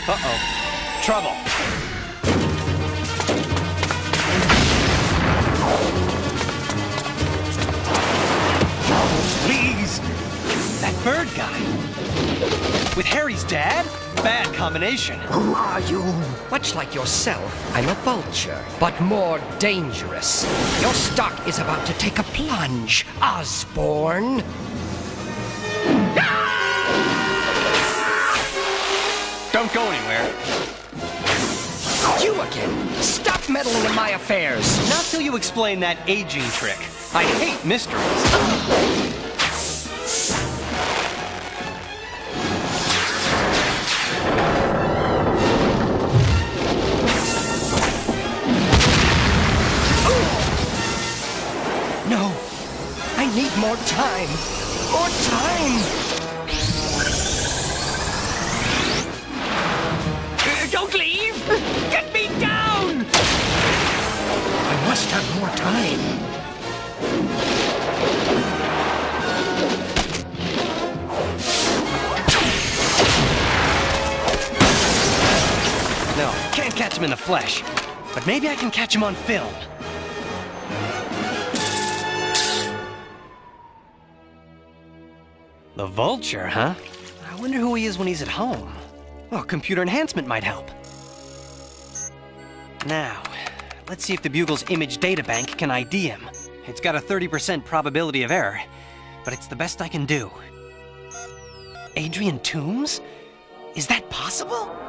Uh-oh. Trouble. Please! That bird guy. With Harry's dad? Bad combination. Who are you? Much like yourself, I'm a vulture, but more dangerous. Your stock is about to take a plunge, Osborn. Don't go anywhere. You again! Stop meddling in my affairs! Not till you explain that aging trick. I hate mysteries. No! I need more time! More time! Don't leave! Get me down! I must have more time. No, can't catch him in the flesh. But maybe I can catch him on film. The Vulture, huh? I wonder who he is when he's at home. Oh, computer enhancement might help. Now, let's see if the Bugle's image databank can ID him. It's got a 30% probability of error, but it's the best I can do. Adrian Toombs? Is that possible?